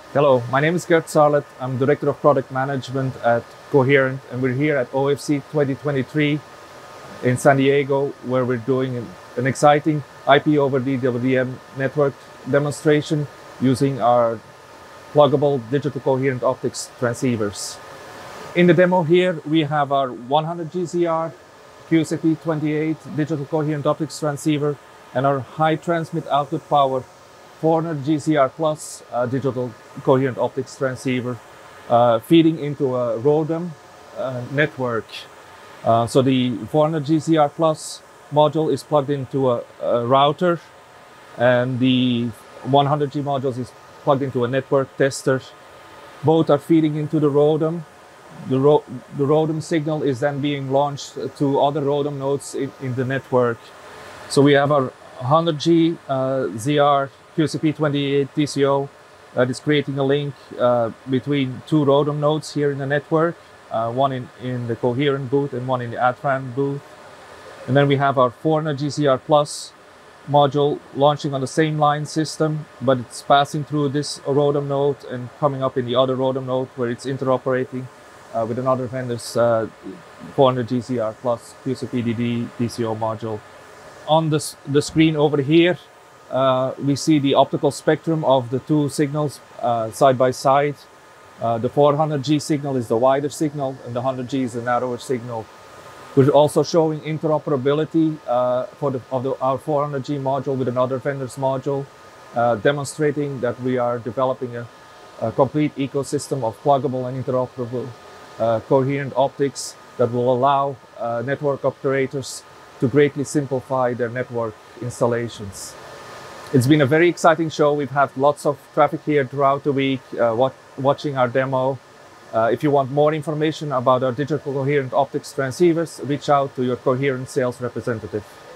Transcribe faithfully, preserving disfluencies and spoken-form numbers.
Hello, my name is Gert Sarlet. I'm Director of Product Management at Coherent, and we're here at O F C twenty twenty-three in San Diego, where we're doing an, an exciting I P over D W D M network demonstration using our pluggable digital coherent optics transceivers. In the demo here, we have our one hundred G Z R Q S P twenty-eight digital coherent optics transceiver and our high transmit output power four hundred G Z R plus uh, digital coherent optics transceiver uh, feeding into a ROADM uh, network. Uh, so the four hundred G Z R plus module is plugged into a, a router, and the one hundred G modules is plugged into a network tester. Both are feeding into the ROADM. The, ro the ROADM signal is then being launched to other ROADM nodes in, in the network. So we have our one hundred G uh, Z R Q S P twenty-eight T C O that is creating a link uh, between two ROADM nodes here in the network, uh, one in, in the Coherent booth and one in the Adtran booth. And then we have our four hundred G Z R plus module launching on the same line system, but it's passing through this ROADM node and coming up in the other ROADM node where it's interoperating uh, with another vendor's uh, four hundred G Z R plus Q S P D D T C O module. On this, the screen over here, uh, we see the optical spectrum of the two signals uh, side by side. Uh, the four hundred G signal is the wider signal, and the one hundred G is the narrower signal. We're also showing interoperability uh, for the, of the, our four hundred G module with another vendor's module, uh, demonstrating that we are developing a, a complete ecosystem of pluggable and interoperable uh, coherent optics that will allow uh, network operators to greatly simplify their network installations. It's been a very exciting show. We've had lots of traffic here throughout the week uh, wat watching our demo. Uh, if you want more information about our digital coherent optics transceivers, reach out to your Coherent sales representative.